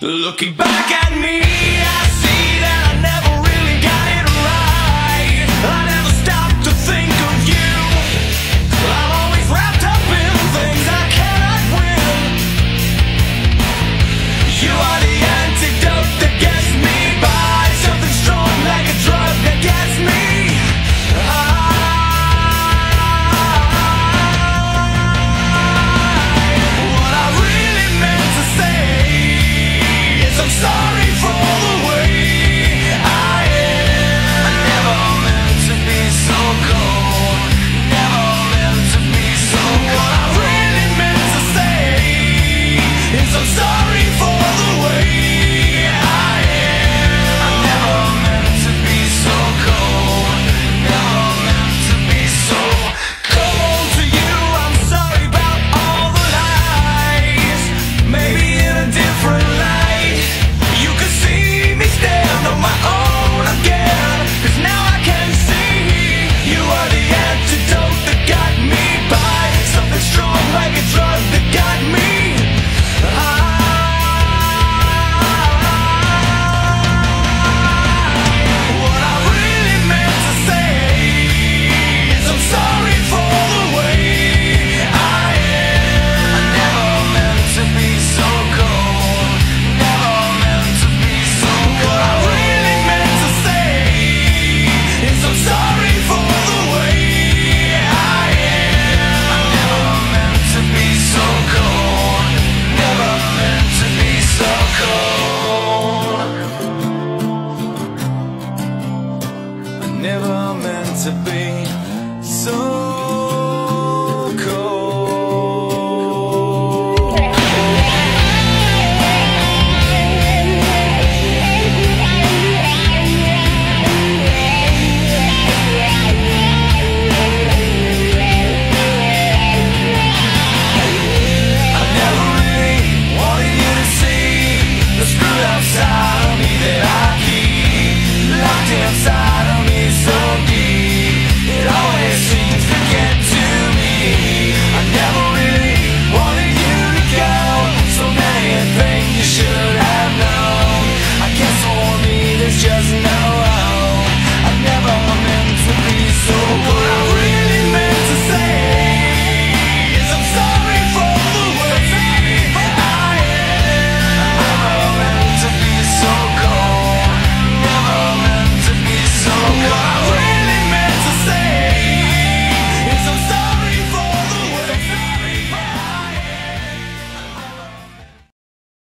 Looking back at me, I see that I never really got it right. I never stopped to think of you. I'm always wrapped up in things I cannot win. You are the antidote.